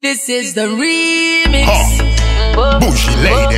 This is the remix. Bougie lady.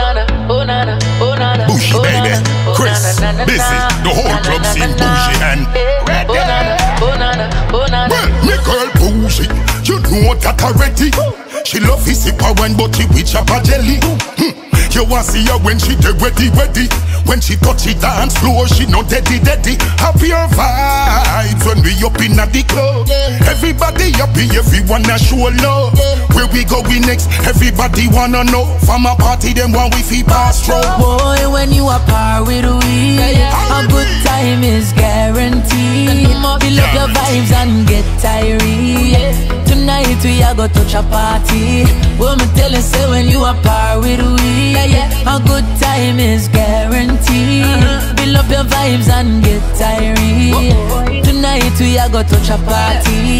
Bougie baby. Chris, busy. The whole club sing bougie and ready. Well, me girl bougie, you know that already. She love his sipper wine, but she with chopper jelly. You want see her when she dey ready. When she touch it dance floor, she no deady. Happier vibes when we up in the club. Everybody happy, everyone a show love. Where we going next? Everybody wanna know. From a party, them want we feel pass through. Boy, when you are par with we, a good time is guaranteed. Fill up your vibes and get tired. Tonight we are go touch a party. What me tell you, say when you are par with we, a good time is guaranteed. Fill up your vibes and get tired. Tonight we are go touch a party.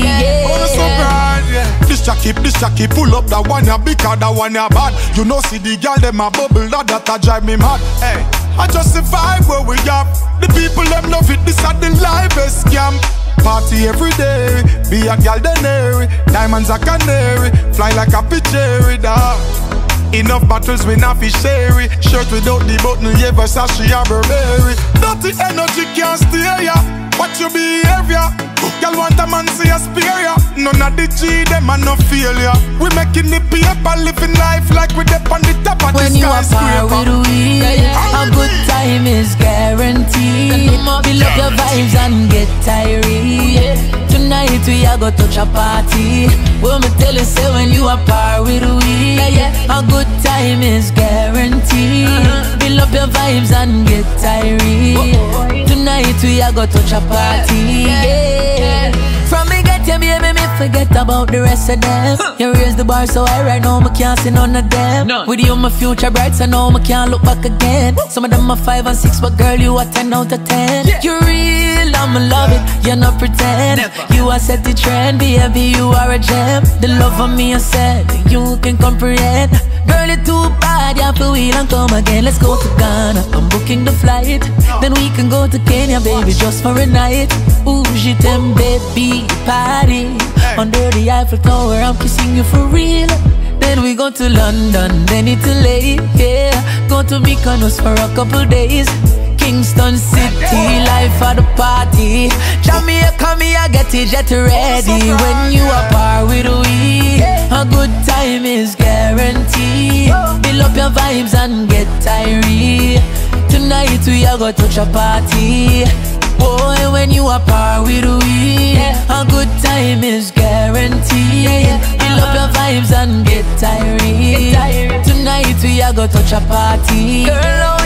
This Jackie, pull up that one ya big, that one ya bad. You know see the girl them a bubble, that drive me mad. Hey, I just the vibe where we have. The people them love it, this are the livest scam. Party every day, be a gal denary. Diamonds a canary, fly like a cherry dog. Enough battles we not fi share it. Shirt without the button, yeah, Versace or Burberry. Dirty energy can't stay ya. Watch your behavior. Girl want a man see a spare ya. None of the G them are no failure. We making the paper, living life like we dip on the top of the skyscraper. When you are par with we, a good time is guaranteed. Fill up your vibes and get tired. Tonight we are go touch a party. What me tell you, say when you are par with we, a good time is guaranteed. Fill up your vibes and get tired. Tonight we are go touch a party. From me get you, baby, me forget about the rest of them. You raise the bar so high right now, me can't see none of them. With you, my future bright, so now me can't look back again. Some of them are 5 and 6, but girl, you are 10 out of 10. You're real, I'ma love it, you not pretend. You are set the trend, baby, you are a gem. The love of me, I said, you can comprehend. Girl, you're too bad, you have to wheel and come again. Let's go to Ghana, I'm booking the flight. Then we can go to Kenya, baby, just for a night. Bougie them, baby, party. Under the Eiffel Tower, I'm kissing you for real. Then we go to London, then Italy, yeah. Go to Mykonos for a couple days. Kingston City, life for the party. Jamaica, me, I get it jet ready. When you are par with we, a good time is guaranteed. Fill up your vibes and get tired. Tonight we are go touch a party. Boy, when you are par with we, a good time is guaranteed. Fill up your vibes and get tired. Tonight we are go touch a party. Girl,